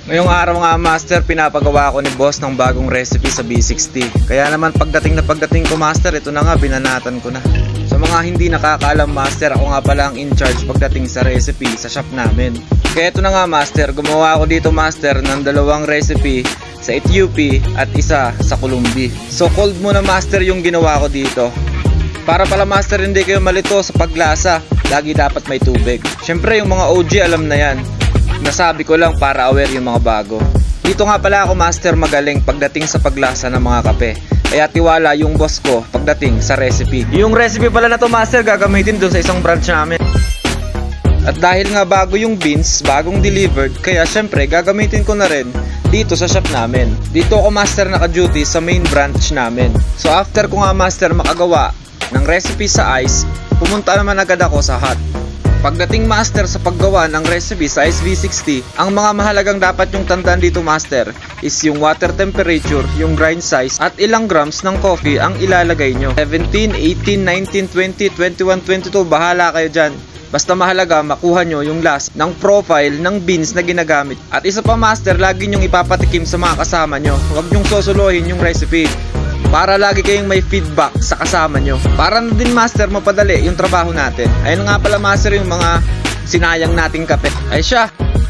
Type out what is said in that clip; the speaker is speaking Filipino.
Ngayong araw nga master, pinapagawa ko ni boss ng bagong recipe sa B60. Kaya naman pagdating ko master, ito na nga, binanatan ko na. Sa mga hindi nakakaalam master, ako nga pala ang in charge pagdating sa recipe sa shop namin. Kaya ito na nga master, gumawa ako dito master ng dalawang recipe sa Ethiopia at isa sa Colombia. So cold muna master yung ginawa ko dito. Para pala master hindi kayo malito sa paglasa, lagi dapat may tubig. Syempre yung mga OG alam na yan. Nasabi ko lang para aware yung mga bago. Dito nga pala ako master magaling pagdating sa paglasa ng mga kape. Kaya tiwala yung boss ko pagdating sa recipe. Yung recipe pala na to master gagamitin doon sa isang branch namin. At dahil nga bago yung beans, bagong delivered, kaya syempre gagamitin ko na rin dito sa shop namin. Dito ako master naka-duty sa main branch namin. So after ko nga master makagawa ng recipe sa ice, pumunta naman agad ako sa hot. Pagdating master sa paggawa ng recipe sa ice V60, ang mga mahalagang dapat yung tandaan dito master is yung water temperature, yung grind size, at ilang grams ng coffee ang ilalagay nyo. 17, 18, 19, 20, 21, 22, bahala kayo dyan. Basta mahalaga makuha nyo yung last ng profile ng beans na ginagamit. At isa pa master, lagi nyong ipapatikim sa mga kasama nyo. Huwag nyong sosolohin yung recipe para lagi kayong may feedback sa kasama nyo. Para na din master mapadali yung trabaho natin. Ayun nga pala master yung mga sinayang nating kape. Ay siya,